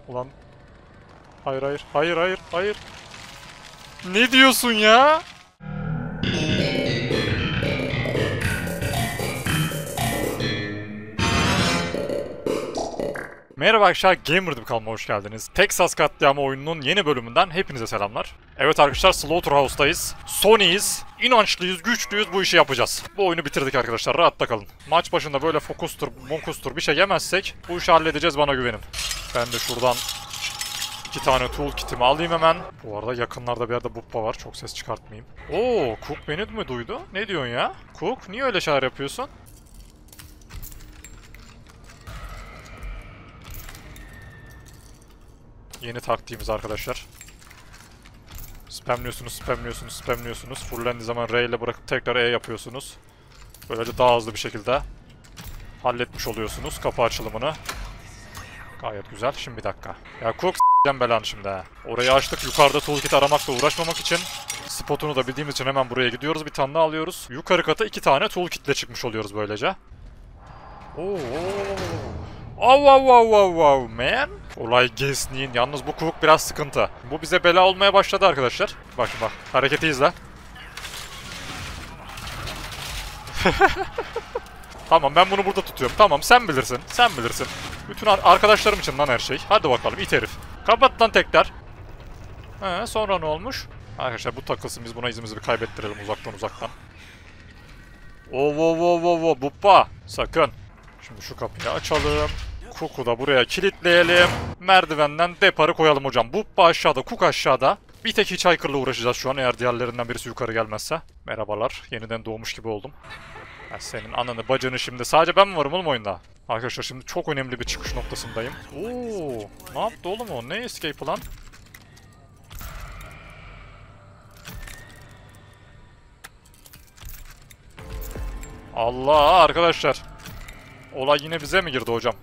Ulan. Hayır hayır. Hayır hayır hayır. Ne diyorsun ya? Merhaba arkadaşlar, Gamer'dım kanalıma hoş geldiniz. Texas Katliamı oyununun yeni bölümünden hepinize selamlar. Evet arkadaşlar, Slaughterhouse'dayız. Sony'yiz, inançlıyız, güçlüyüz, bu işi yapacağız. Bu oyunu bitirdik arkadaşlar, rahatta kalın. Maç başında böyle fokustur, monkustur bir şey yemezsek bu işi halledeceğiz, bana güvenin. Ben de şuradan 2 tane toolkit'imi alayım hemen. Bu arada yakınlarda bir yerde buppa var, çok ses çıkartmayayım. Oo, Cook beni mi duydu? Ne diyorsun ya? Cook, niye öyle şeyler yapıyorsun? Yeni taktiğimiz arkadaşlar. Spamlıyorsunuz. Fullendiği zaman R ile bırakıp tekrar E yapıyorsunuz. Böylece daha hızlı bir şekilde halletmiş oluyorsunuz kapı açılımını. Gayet güzel. Şimdi bir dakika. Ya Cook s***den belanı şimdi ha. Orayı açtık. Yukarıda toolkit aramakla uğraşmamak için. Spotunu da bildiğimiz için hemen buraya gidiyoruz. Bir tane daha alıyoruz. Yukarı kata 2 tane toolkitle çıkmış oluyoruz böylece. Oo. Wow man. Olay Gesni'nin. Yalnız bu Cook biraz sıkıntı. Bu bize bela olmaya başladı arkadaşlar. Bak şimdi bak. Hareketi izle. Tamam, ben bunu burada tutuyorum. Tamam, sen bilirsin. Sen bilirsin. Bütün arkadaşlarım için lan her şey. Hadi bakalım it herif. Kapat lan tekrar. Sonra ne olmuş? Arkadaşlar bu takılsın, biz buna izimizi bir kaybettirelim uzaktan. Oo. Buppa. Sakın. Şimdi şu kapıyı açalım. Cook'u da buraya kilitleyelim. Merdivenden deparı koyalım hocam. Buppa aşağıda, Cook aşağıda. Bir tek Hitchhiker'la uğraşacağız şu an eğer diğerlerinden birisi yukarı gelmezse. Merhabalar. Yeniden doğmuş gibi oldum. Ya senin ananı bacını şimdi. Sadece ben mi varım oğlum oyunda? Arkadaşlar şimdi çok önemli bir çıkış noktasındayım. Oo, ne yaptı oğlum o? Ne escape lan? Allah arkadaşlar. Olay yine bize mi girdi hocam?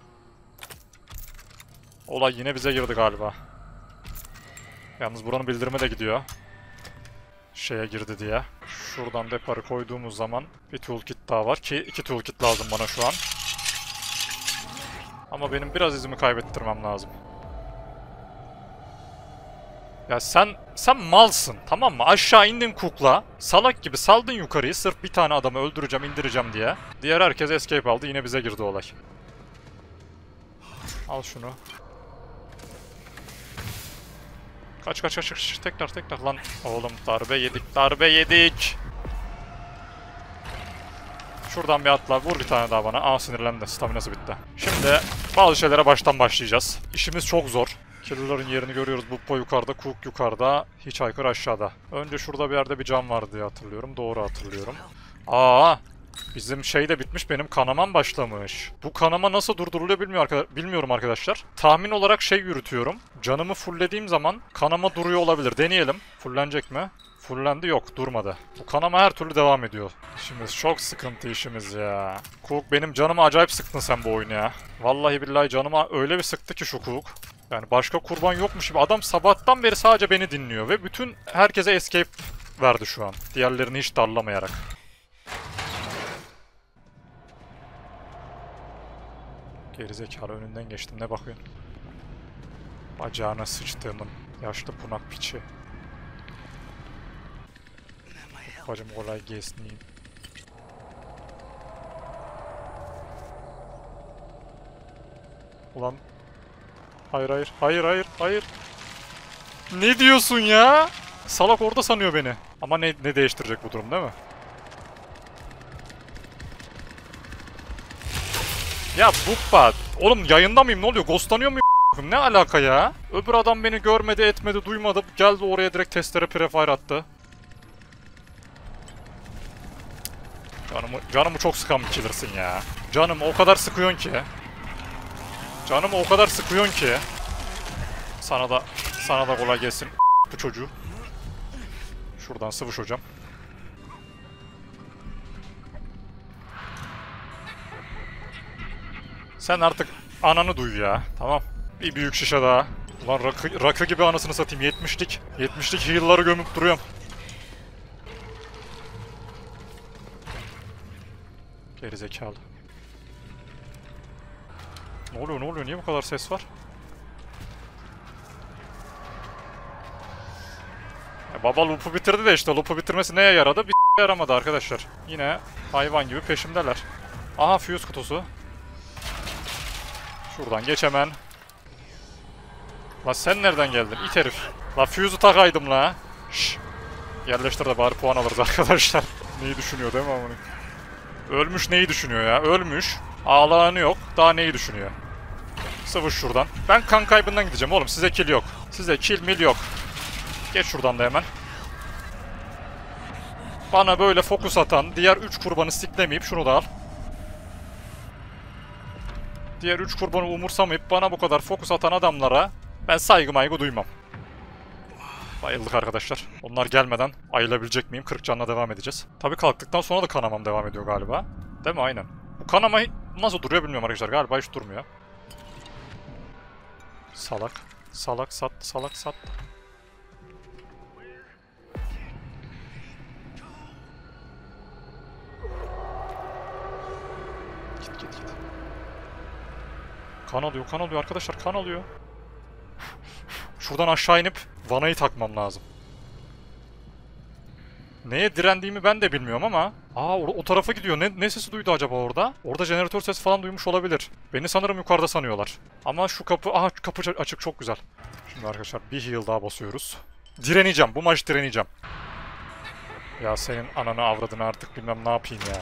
Olay yine bize girdi galiba. Yalnız buranın bildirimi de gidiyor. Şeye girdi diye. Şuradan deparı koyduğumuz zaman bir toolkit daha var ki 2 toolkit lazım bana şu an. Ama benim biraz izimi kaybettirmem lazım. Ya sen malsın, tamam mı? Aşağı indin Cook'la. Salak gibi saldın yukarıyı sırf bir tane adamı öldüreceğim, indireceğim diye. Diğer herkes escape aldı, yine bize girdi olay. Al şunu. Kaç. Tekrar lan. Oğlum darbe yedik. Şuradan bir atla, vur bir tane daha bana. Aa, sinirlendi, staminası bitti. Şimdi bazı şeylere baştan başlayacağız. İşimiz çok zor. Killer'ın yerini görüyoruz. Buppa yukarıda, Cook yukarıda, Hitchhiker aşağıda. Önce şurada bir yerde bir cam vardı diye hatırlıyorum. Doğru hatırlıyorum. Aa, bizim şey de bitmiş, benim kanamam başlamış. Bu kanama nasıl durduruluyor bilmiyorum arkadaşlar. Tahmin olarak şey yürütüyorum. Canımı fulllediğim zaman kanama duruyor olabilir. Deneyelim. Fullenecek mi? Fullendi, yok, durmadı. Bu kanama her türlü devam ediyor. İşimiz çok sıkıntı işimiz ya. Cook, benim canımı acayip sıktın sen bu oyunu ya. Vallahi billahi canıma öyle bir sıktı ki şu Cook. Yani başka kurban yokmuş gibi. Adam sabahtan beri sadece beni dinliyor ve bütün herkese escape verdi şu an. Diğerlerini hiç darlamayarak. Gerizekalı, önünden geçtim, ne bakıyorsun? Bacağına sıçtığımın yaşlı punak piçi. Bacım kolay gelsin. Ulan. Hayır. Ne diyorsun ya? Salak orada sanıyor beni. Ama ne değiştirecek bu durum, değil mi? Ya Buppa. Oğlum yayında mıyım, ne oluyor? Ghostlanıyor muyum? Ne alaka ya? Öbür adam beni görmedi, etmedi, duymadı. Geldi oraya direkt testere prefire attı. Canımı çok sıkan bir killer'sın ya. Canımı o kadar sıkıyorsun ki. Sana da kolay gelsin bu çocuğu. Şuradan sıvış hocam. Sen artık ananı duy ya. Tamam. Bir büyük şişe daha. Ulan rakı gibi anasını satayım. 70'lik heal'ları gömüp duruyorum. Gerizekalı. Ne oluyor? Niye bu kadar ses var? Baba loop'u bitirdi de işte loop'u bitirmesi neye yaradı? Bir yaramadı arkadaşlar. Yine hayvan gibi peşimdeler. Aha fuse kutusu. Şuradan geç hemen. La sen nereden geldin? İt herif. La fuse'u takaydım la. Şşş. Yerleştir de bari puan alırız arkadaşlar. Neyi düşünüyor değil mi amına? Ölmüş neyi düşünüyor ya? Ölmüş. Ağlayanı yok. Daha neyi düşünüyor? Sıvış şuradan. Ben kan kaybından gideceğim oğlum. Size kill yok. Size kill mil yok. Geç şuradan da hemen. Bana böyle fokus atan, diğer 3 kurbanı siklemeyip şunu da al. Diğer 3 kurbanı umursamayıp bana bu kadar fokus atan adamlara ben saygı duymam. Bayıldık arkadaşlar. Onlar gelmeden ayılabilecek miyim? 40 canla devam edeceğiz. Tabii kalktıktan sonra da kanamam devam ediyor galiba. Değil mi? Aynen. Bu kanama nasıl duruyor bilmiyorum arkadaşlar. Galiba hiç durmuyor. Salak. Salak sat. Salak sat. Git. Kan alıyor arkadaşlar. Kan alıyor. Şuradan aşağı inip vanayı takmam lazım. Neye direndiğimi ben de bilmiyorum ama. Aa o tarafa gidiyor. Ne sesi duydu acaba orada? Orada jeneratör sesi falan duymuş olabilir. Beni sanırım yukarıda sanıyorlar. Ama şu kapı... Aha kapı açık, çok güzel. Şimdi arkadaşlar bir heal daha basıyoruz. Direneceğim. Bu maç direneceğim. Ya senin ananı avradını artık bilmem ne yapayım ya.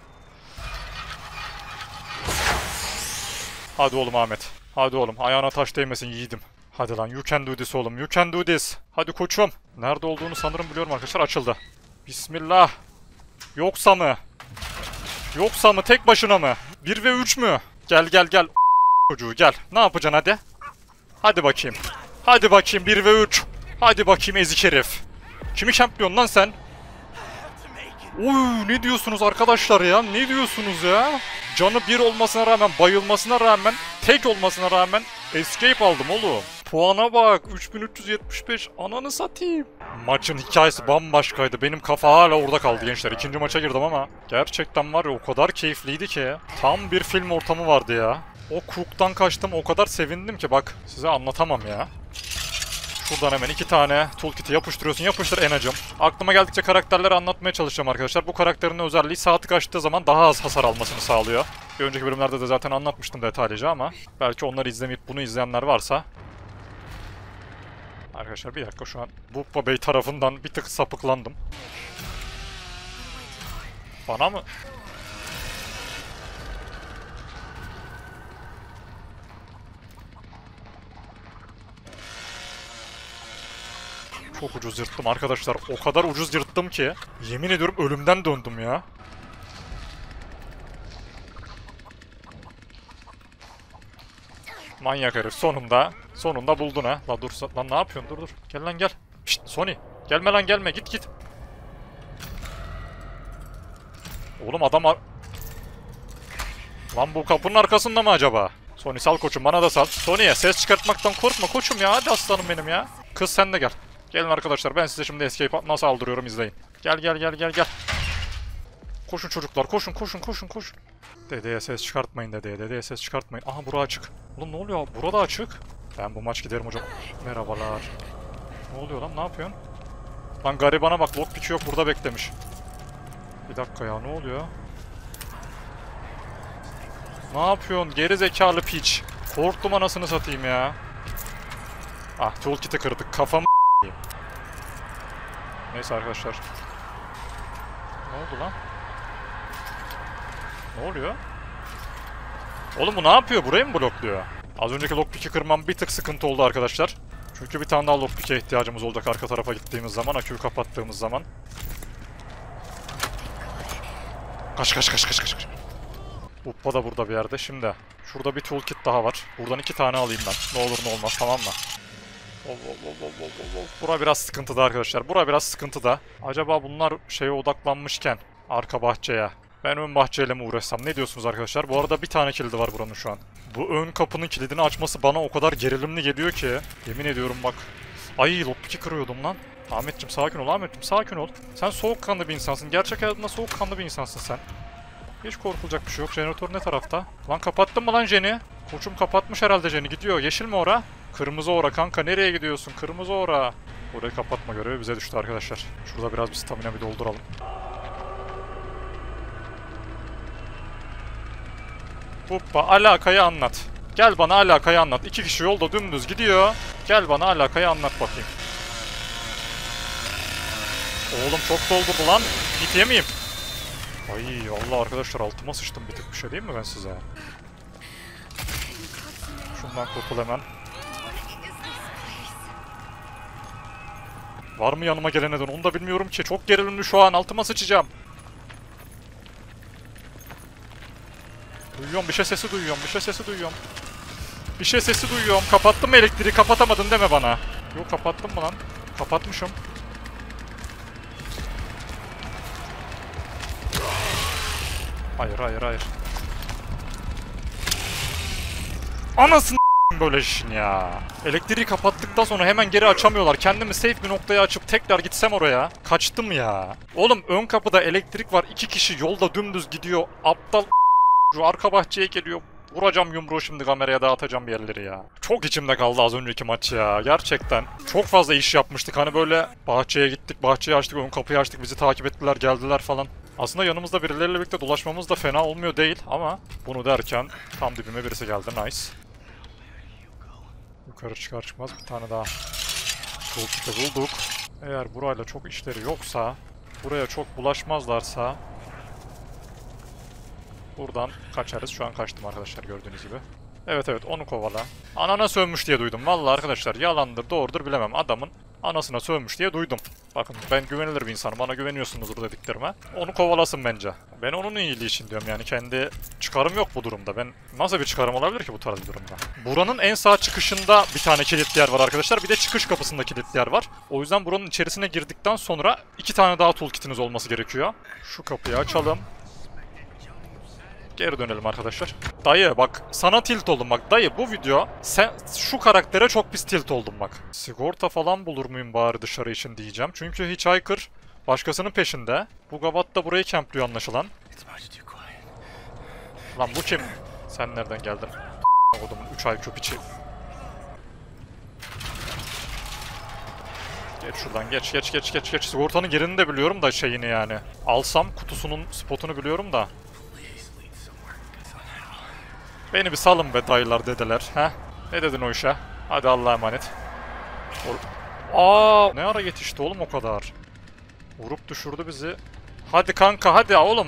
Hadi oğlum Ahmet. Hadi oğlum ayağına taş değmesin yiğidim. Hadi lan you can do this oğlum. You can do this. Hadi koçum. Nerede olduğunu sanırım biliyorum arkadaşlar. Açıldı. Bismillah. Yoksa mı? Yoksa mı? Tek başına mı? 1 ve 3 mü? Gel. Çocuğu gel. Ne yapacaksın hadi? Hadi bakayım. Hadi bakayım 1 ve 3. Hadi bakayım ezik herif. Kimi campliyorsun lan sen? Uy ne diyorsunuz arkadaşlar ya? Ne diyorsunuz ya? Canı 1 olmasına rağmen, bayılmasına rağmen, tek olmasına rağmen escape aldım oğlum. Puana bak 3375 ananı satayım. Maçın hikayesi bambaşkaydı. Benim kafa hala orada kaldı gençler. İkinci maça girdim ama gerçekten var ya o kadar keyifliydi ki. Tam bir film ortamı vardı ya. O Cook'tan kaçtım o kadar sevindim ki bak size anlatamam ya. Şuradan hemen 2 tane toolkit'i yapıştırıyorsun. Yapıştır Enacım. Aklıma geldikçe karakterleri anlatmaya çalışacağım arkadaşlar. Bu karakterin özelliği saati açtığı zaman daha az hasar almasını sağlıyor. Bir önceki bölümlerde de zaten anlatmıştım detaylıca ama belki onları izlemeyip bunu izleyenler varsa. Arkadaşlar bir dakika şu an Bubba Bey tarafından bir tık sapıklandım. Bana mı? Çok ucuz yırttım arkadaşlar. O kadar ucuz yırttım ki. Yemin ediyorum ölümden döndüm ya. Manyak herif sonunda. Sonunda buldun ha. La dur lan ne yapıyorsun? Dur. Gel lan gel. Pişt Sony. Gelme lan gelme. Git. Oğlum adam lan bu kapının arkasında mı acaba? Sony sal koçum bana da sal. Sony'ye ses çıkartmaktan korkma koçum ya. Hadi aslanım benim ya. Kız sen de gel. Gelin arkadaşlar ben size şimdi escape nasıl aldırıyorum izleyin. Gel. Koşun çocuklar koşun. Dedeye ses çıkartmayın dedeye ses çıkartmayın. Aha bura açık. Oğlum ne oluyor? Burada açık. Ben bu maç giderim hocam. Merhabalar. Ne oluyor lan ne yapıyorsun? Lan garibana bak lockpick'i yok burada beklemiş. Bir dakika ya ne oluyor? Ne yapıyorsun geri zekalı piç. Korktum anasını satayım ya. Ah toolkit'i kırdık kafamı neyse arkadaşlar. Ne oldu lan? Ne oluyor? Oğlum bu ne yapıyor? Burayı mı blokluyor? Az önceki lockpick'i kırmam bir tık sıkıntı oldu arkadaşlar. Çünkü bir tane daha lockpick'e ihtiyacımız olacak arka tarafa gittiğimiz zaman, aküyü kapattığımız zaman. Kaç. Uppa da burada bir yerde. Şimdi şurada bir toolkit daha var. Buradan 2 tane alayım ben. Ne olur ne olmaz tamam mı? Bura biraz sıkıntıda arkadaşlar. Bura biraz sıkıntıda. Acaba bunlar şeye odaklanmışken arka bahçeye ben ön bahçeyle mi uğraşsam? Ne diyorsunuz arkadaşlar? Bu arada bir tane kilidi var buranın şu an. Bu ön kapının kilidini açması bana o kadar gerilimli geliyor ki. Yemin ediyorum bak. Ay lockpick'i kırıyordum lan. Ahmetciğim sakin ol Ahmetciğim sakin ol. Sen soğukkanlı bir insansın. Gerçek hayatında soğukkanlı bir insansın sen. Hiç korkulacak bir şey yok. Jeneratör ne tarafta? Lan kapattın mı lan Jen'i? Koçum kapatmış herhalde Jen'i. Gidiyor. Yeşil mi ora? Kırmızı ora kanka. Nereye gidiyorsun? Kırmızı ora. Burayı kapatma görevi bize düştü arkadaşlar. Şurada biraz bir stamina bir dolduralım. Hoppa, alakayı anlat. Gel bana alakayı anlat. 2 kişi yolda dümdüz gidiyor. Gel bana alakayı anlat bakayım. Oğlum çok doldurdu lan. Hit yemeyeyim. Ay Allah arkadaşlar, altıma sıçtım bir tık, bir şey diyeyim mi ben size? Şundan kurtul hemen. Var mı yanıma gelen neden onu da bilmiyorum ki. Çok gerilimli şu an, altıma sıçacağım. Duyuyorum, bir şey sesi duyuyorum, bir şey sesi duyuyorum. Bir şey sesi duyuyorum. Kapattın mı elektriği? Kapatamadın deme bana. Yok, kapattım mı lan? Kapatmışım. Hayır, hayır, hayır. Anasını böyle işin ya. Elektriği kapattıktan sonra hemen geri açamıyorlar. Kendimi safe bir noktaya açıp tekrar gitsem oraya. Kaçtım ya. Oğlum ön kapıda elektrik var. 2 kişi yolda dümdüz gidiyor. Aptal şu arka bahçeye geliyor. Vuracağım yumruğu şimdi, kameraya dağıtacağım bir yerleri ya. Çok içimde kaldı az önceki maç ya. Gerçekten. Çok fazla iş yapmıştık. Hani böyle bahçeye gittik, bahçeyi açtık, ön kapıyı açtık. Bizi takip ettiler, geldiler falan. Aslında yanımızda birileriyle birlikte dolaşmamız da fena olmuyor değil ama bunu derken tam dibime birisi geldi. Nice. Yukarı çıkar çıkmaz bir tane daha toolkit'i bulduk. Eğer burayla çok işleri yoksa, buraya çok bulaşmazlarsa buradan kaçarız. Şu an kaçtım arkadaşlar, gördüğünüz gibi. Evet evet, onu kovala. Anana sövmüş diye duydum. Vallahi arkadaşlar, yalandır doğrudur bilemem. Adamın anasına sövmüş diye duydum. Bakın ben güvenilir bir insanım. Bana güveniyorsunuzdur dediklerime. Onu kovalasın bence. Ben onun iyiliği için diyorum yani. Kendi çıkarım yok bu durumda. Ben nasıl bir çıkarım olabilir ki bu tarz bir durumda? Buranın en sağ çıkışında bir tane kilitli yer var arkadaşlar. Bir de çıkış kapısında kilitli yer var. O yüzden buranın içerisine girdikten sonra 2 tane daha toolkitiniz olması gerekiyor. Şu kapıyı açalım. Geri dönelim arkadaşlar. Dayı bak, sana tilt oldum bak. Dayı bu video sen şu karaktere çok pis tilt oldum bak. Sigorta falan bulur muyum bari dışarı için diyeceğim. Çünkü Hitchhiker başkasının peşinde. Bu gavat da burayı campliyor anlaşılan. Lan bu kim? Sen nereden geldin? Odumun 3 ay köpiçi. Geç şuradan, geç. Sigortanın yerini de biliyorum da şeyini yani. Alsam kutusunun spotunu biliyorum da. Beni bir salın be dayılar dedeler. Heh. Ne dedin o işe? Hadi Allah'a emanet. Aa, ne ara yetişti oğlum o kadar. Vurup düşürdü bizi. Hadi kanka hadi oğlum.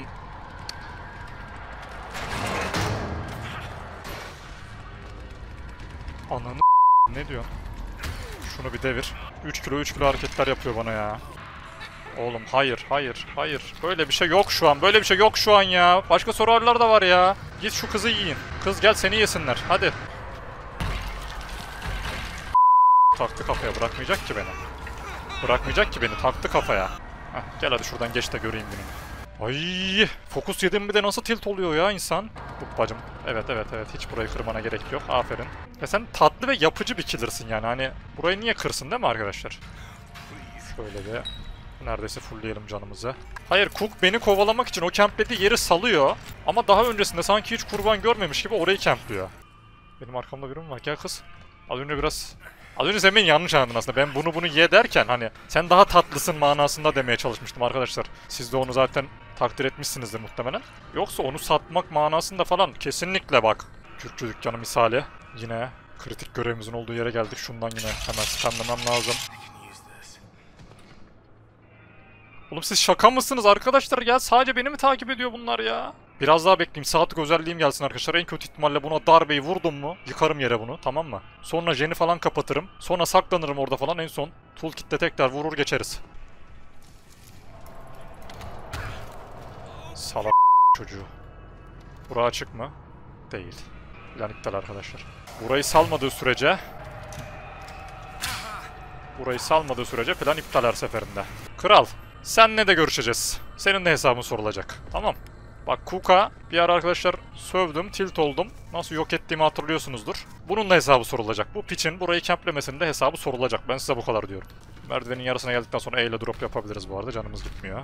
Ananı ne diyorsun? Şunu bir devir. 3 kilo hareketler yapıyor bana ya. Oğlum hayır. Böyle bir şey yok şu an. Böyle bir şey yok şu an ya. Başka sorular da var ya. Git şu kızı yiyin. Kız gel seni yesinler. Hadi. Taktı kafaya. Bırakmayacak ki beni. Taktı kafaya. Heh, gel hadi şuradan geç de göreyim gününü. Ay, fokus yedim bir de nasıl tilt oluyor ya insan. Bacım. Evet. Hiç burayı kırmana gerek yok. Aferin. Ya sen tatlı ve yapıcı bir killer'sın yani. Hani burayı niye kırsın değil mi arkadaşlar? Şöyle bir... Neredeyse fullleyelim canımızı. Hayır, Cook beni kovalamak için o camplediği yeri salıyor. Ama daha öncesinde sanki hiç kurban görmemiş gibi orayı campliyor. Benim arkamda biri mi var? Gel kız. Az önce sen beni yanlış anladın aslında. Ben bunu ye derken hani sen daha tatlısın manasında demeye çalışmıştım arkadaşlar. Siz de onu zaten takdir etmişsinizdir muhtemelen. Yoksa onu satmak manasında falan kesinlikle bak. Kürkçü dükkanı misali. Yine kritik görevimizin olduğu yere geldik. Şundan yine hemen skanlamam lazım. Oğlum siz şaka mısınız arkadaşlar ya? Sadece beni mi takip ediyor bunlar ya? Biraz daha bekleyeyim. Saatlik özelliğim gelsin arkadaşlar. En kötü ihtimalle buna darbeyi vurdum mu yıkarım yere bunu, tamam mı? Sonra jeni falan kapatırım. Sonra saklanırım orada falan. En son toolkit'te tekrar vurur geçeriz. Salak çocuğu. Bura açık mı? Değil. Plan iptal arkadaşlar. Burayı salmadığı sürece plan iptal her seferinde. Kral. Seninle de görüşeceğiz. Senin de hesabın sorulacak. Tamam. Bak Cook'a bir ara arkadaşlar sövdüm, tilt oldum. Nasıl yok ettiğimi hatırlıyorsunuzdur. Bunun da hesabı sorulacak. Bu piçin burayı kemplemesinin de hesabı sorulacak. Ben size bu kadar diyorum. Merdivenin yarısına geldikten sonra E ile drop yapabiliriz bu arada. Canımız gitmiyor.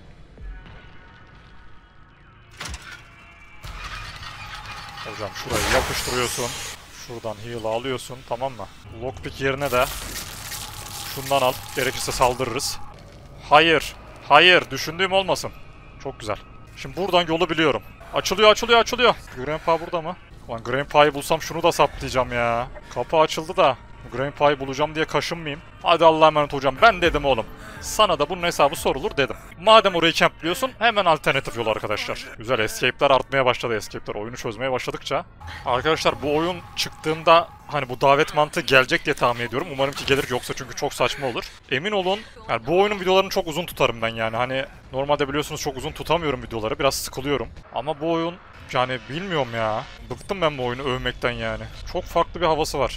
Hocam şurayı yapıştırıyorsun. Şuradan heal'ı alıyorsun, tamam mı? Lockpick yerine de Şundan al. Gerekirse saldırırız. Hayır. Hayır. Düşündüğüm olmasın. Çok güzel. Şimdi buradan yolu biliyorum. Açılıyor, açılıyor, açılıyor. Grandpa burada mı? Lan Grandpa'yı bulsam şunu da saplayacağım ya. Kapı açıldı da. Grandpa'yı bulacağım diye kaşınmayayım. Hadi Allah'a emanet hocam. Ben dedim oğlum. Sana da bunun hesabı sorulur dedim. Madem orayı campliyorsun hemen alternatif yol arkadaşlar. Güzel, escape'ler artmaya başladı, escape'ler. Oyunu çözmeye başladıkça. Arkadaşlar bu oyun çıktığında hani bu davet mantığı gelecek diye tahmin ediyorum. Umarım ki gelir, yoksa çünkü çok saçma olur. Emin olun yani bu oyunun videolarını çok uzun tutarım ben yani. Hani normalde biliyorsunuz çok uzun tutamıyorum videoları. Biraz sıkılıyorum. Ama bu oyun yani bilmiyorum ya. Bıktım ben bu oyunu övmekten yani. Çok farklı bir havası var.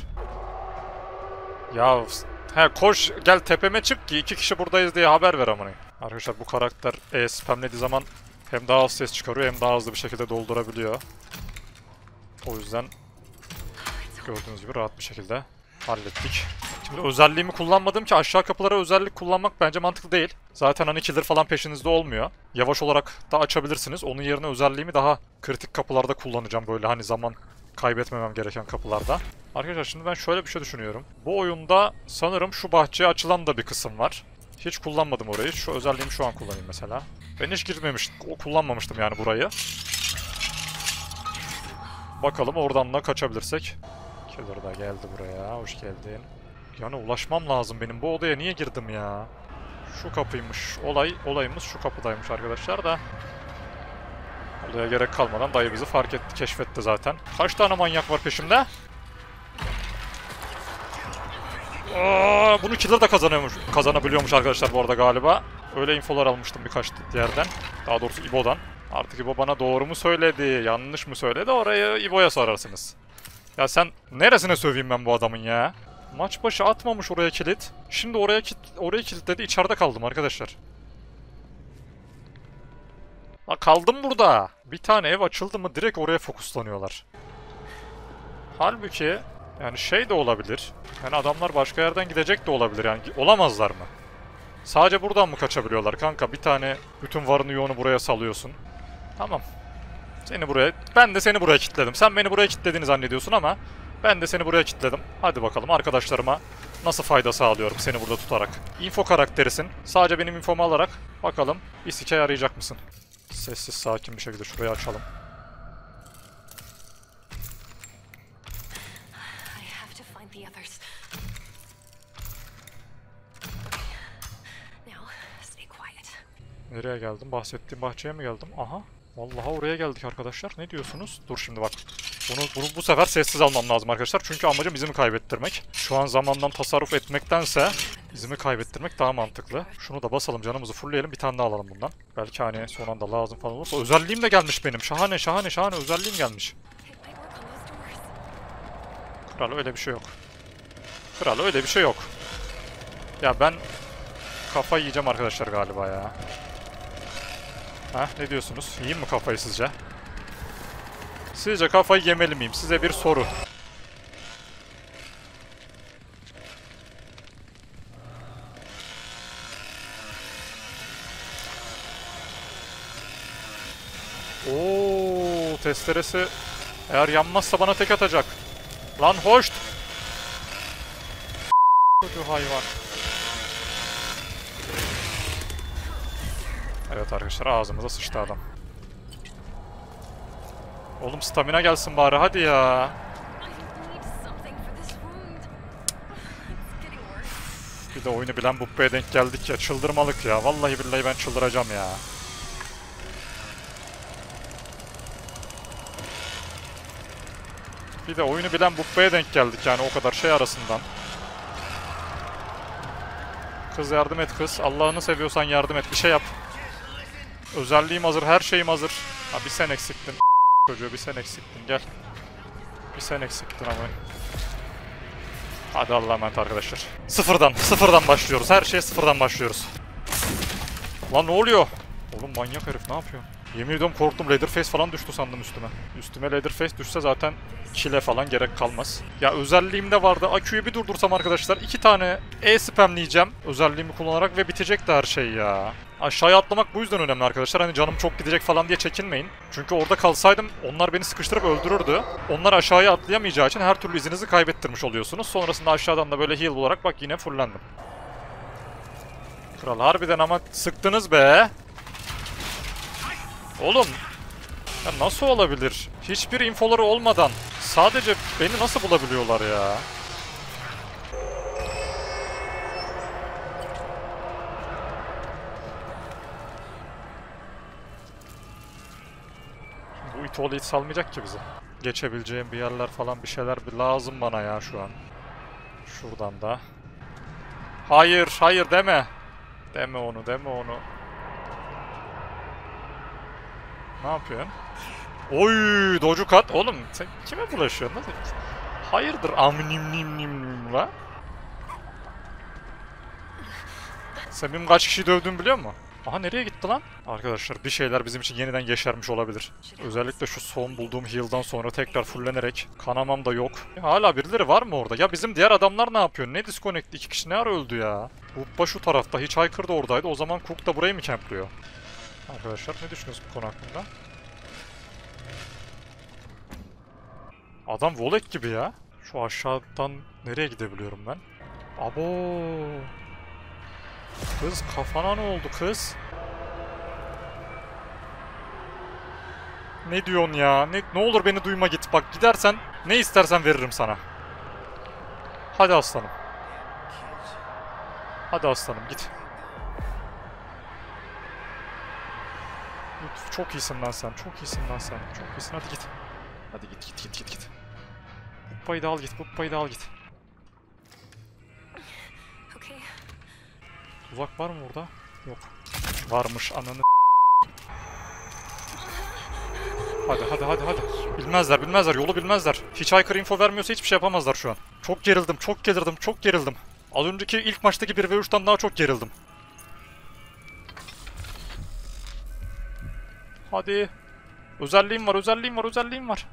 Ya he koş gel tepeme çık ki 2 kişi buradayız diye haber ver amına. Arkadaşlar bu karakter spamlediği zaman hem daha az ses çıkarıyor hem daha hızlı bir şekilde doldurabiliyor. O yüzden gördüğünüz gibi rahat bir şekilde hallettik. Şimdi özelliğimi kullanmadım ki, aşağı kapılara özellik kullanmak bence mantıklı değil. Zaten hani killer falan peşinizde olmuyor. Yavaş olarak da açabilirsiniz. Onun yerine özelliğimi daha kritik kapılarda kullanacağım, böyle hani zaman kaybetmemem gereken kapılarda. Arkadaşlar şimdi ben şöyle bir şey düşünüyorum. Bu oyunda sanırım şu bahçeye açılan da bir kısım var. Hiç kullanmadım orayı. Şu özelliğimi şu an kullanayım mesela. Ben hiç kullanmamıştım yani burayı. Bakalım oradan da kaçabilirsek. Killer da geldi buraya. Hoş geldin. Yani ulaşmam lazım benim. Bu odaya niye girdim ya? Şu kapıymış. Olayımız şu kapıdaymış arkadaşlar da. Olaya gerek kalmadan dayı bizi fark etti, keşfetti zaten. Kaç tane manyak var peşimde? Bunu killer da kazanabiliyormuş arkadaşlar bu arada galiba. Öyle infolar almıştım birkaç yerden. Daha doğrusu İbo'dan. Artık İbo bana doğru mu söyledi, yanlış mı söyledi, orayı İbo'ya sorarsınız. Ya sen neresine söveyim ben bu adamın ya? Maç başı atmamış oraya kilit. Şimdi orayı kilitledi, içeride kaldım arkadaşlar. La kaldım burada. Bir tane ev açıldı mı direkt oraya fokuslanıyorlar. Halbuki yani şey de olabilir. Yani adamlar başka yerden gidecek de olabilir yani. Olamazlar mı? Sadece buradan mı kaçabiliyorlar kanka? Bir tane bütün varını yoğunu buraya salıyorsun. Tamam. Seni buraya... Ben de seni buraya kilitledim. Sen beni buraya kilitlediğini zannediyorsun ama ben de seni buraya kilitledim. Hadi bakalım arkadaşlarıma nasıl fayda sağlıyorum seni burada tutarak. Info karakterisin. Sadece benim infomu alarak bakalım bir sike yarayacak mısın? Sessiz sakin bir şekilde şurayı açalım. Nereye geldim? Bahsettiğim bahçeye mi geldim? Aha. Vallahi oraya geldik arkadaşlar. Ne diyorsunuz? Dur şimdi bak. Bunu bu sefer sessiz almam lazım arkadaşlar. Çünkü amacım izimi kaybettirmek. Şu an zamandan tasarruf etmektense izimi kaybettirmek daha mantıklı. Şunu da basalım, canımızı fullleyelim. Bir tane daha alalım bundan. Belki hani son anda lazım falan olursa. Özelliğim de gelmiş benim. Şahane şahane şahane özelliğim gelmiş. Kral öyle bir şey yok. Kral öyle bir şey yok. Ya ben kafayı yiyeceğim arkadaşlar galiba ya. Ne diyorsunuz? Yiyeyim mi kafayı sizce? Sizce kafayı yemeli miyim? Size bir soru. Oo, testeresi eğer yanmazsa bana tek atacak. Lan hoşt. Kötü hayvan. Evet arkadaşlar, ağzımıza sıçtı adam. Oğlum stamina gelsin bari hadi ya. Bir de oyunu bilen Buppe'ye denk geldik ya, çıldırmalık ya. Vallahi billahi ben çıldıracağım ya. Bir de oyunu bilen Buppe'ye denk geldik yani, o kadar şey arasından. Kız yardım et kız. Allah'ını seviyorsan yardım et, bir şey yap. Özelliğim hazır, her şeyim hazır. Ha bir sen eksiktin. Çocuğu bir sen eksiktin, gel. Bir sen eksiktin ama. Hadi Allah'a emanet arkadaşlar. Sıfırdan başlıyoruz. Her şeye sıfırdan başlıyoruz. Lan ne oluyor? Oğlum manyak herif ne yapıyor? Yemin ediyorum korktum, Leatherface falan düştü sandım üstüme. Üstüme Leatherface düşse zaten kill'e falan gerek kalmaz. Ya özelliğimde vardı. Aküyü bir durdursam arkadaşlar 2 tane spamleyeceğim özelliğimi kullanarak ve bitecek de her şey ya. Aşağıya atlamak bu yüzden önemli arkadaşlar. Hani canım çok gidecek falan diye çekinmeyin. Çünkü orada kalsaydım onlar beni sıkıştırıp öldürürdü. Onlar aşağıya atlayamayacağı için her türlü izinizi kaybettirmiş oluyorsunuz. Sonrasında aşağıdan da böyle heal olarak bak yine fullendim. Kral harbiden ama sıktınız be. Oğlum. Ya nasıl olabilir? Hiçbir infoları olmadan sadece beni nasıl bulabiliyorlar ya? Bu it hiç salmayacak ki bizi. Geçebileceğim bir yerler falan bir şeyler bir lazım bana ya şu an. Şuradan da. Hayır, hayır deme. Deme onu, deme onu. Ne yapıyorsun? Oy, docu kat. Oğlum sen kime bulaşıyorsun? Nasıl? Hayırdır aminim nim nim nim la? Sen benim kaç kişiyi dövdüğümü biliyor musun? Aha nereye gitti lan? Arkadaşlar bir şeyler bizim için yeniden yeşermiş olabilir. Özellikle şu son bulduğum heal'dan sonra tekrar fullenerek kanamam da yok. Ya hala birileri var mı orada? Ya bizim diğer adamlar ne yapıyor? Ne disconnect? 2 kişi ne ara öldü ya? Huppa şu tarafta. Hitchhiker da oradaydı. O zaman Cook da burayı mı campliyor? Arkadaşlar ne düşünüyorsunuz bu konu hakkında? Adam Volek gibi ya. Şu aşağıdan nereye gidebiliyorum ben? Abo. Kız kafana ne oldu kız? Ne diyorsun ya? Ne olur beni duyma git. Bak gidersen ne istersen veririm sana. Hadi aslanım. Hadi aslanım git. Çok iyisin lan sen. Çok iyisin lan sen. Çok iyisin. Hadi git. Hadi git. Puppayı da al git. Puppayı da al git. Tuzak var mı burada? Yok. Varmış ananı. Hadi. Bilmezler. Yolu bilmezler. Hitchhiker info vermiyorsa hiçbir şey yapamazlar şu an. Çok gerildim. Az önceki ilk maçtaki 1v3'ten daha çok gerildim. Hadi. Özelliğim var.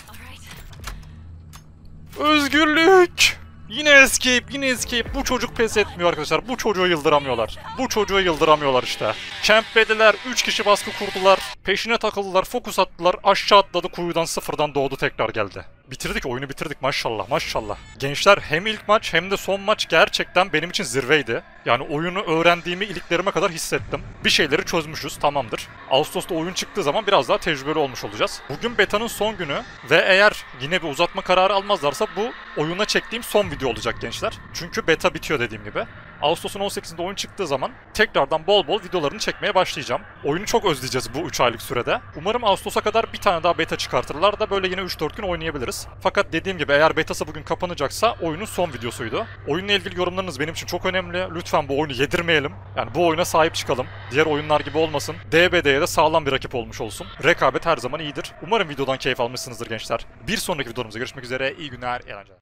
Özgürlük! Yine escape. Bu çocuk pes etmiyor arkadaşlar. Bu çocuğu yıldıramıyorlar işte. Camplediler, 3 kişi baskı kurdular. Peşine takıldılar, fokus attılar. Aşağı atladı, kuyudan sıfırdan doğdu, tekrar geldi. Oyunu bitirdik maşallah. Gençler hem ilk maç hem de son maç gerçekten benim için zirveydi. Yani oyunu öğrendiğimi iliklerime kadar hissettim. Bir şeyleri çözmüşüz, tamamdır. Ağustos'ta oyun çıktığı zaman biraz daha tecrübeli olmuş olacağız. Bugün beta'nın son günü ve eğer yine bir uzatma kararı almazlarsa bu oyuna çektiğim son video olacak gençler. Çünkü beta bitiyor dediğim gibi. Ağustos'un 18'inde oyun çıktığı zaman tekrardan bol bol videolarını çekmeye başlayacağım. Oyunu çok özleyeceğiz bu 3 aylık sürede. Umarım Ağustos'a kadar bir tane daha beta çıkartırlar da böyle yine 3-4 gün oynayabiliriz. Fakat dediğim gibi eğer betası bugün kapanacaksa oyunun son videosuydu. Oyunla ilgili yorumlarınız benim için çok önemli. Lütfen bu oyunu yedirmeyelim. Yani bu oyuna sahip çıkalım. Diğer oyunlar gibi olmasın. DBD'ye de sağlam bir rakip olmuş olsun. Rekabet her zaman iyidir. Umarım videodan keyif almışsınızdır gençler. Bir sonraki videomuzda görüşmek üzere. İyi günler, eğlenceler.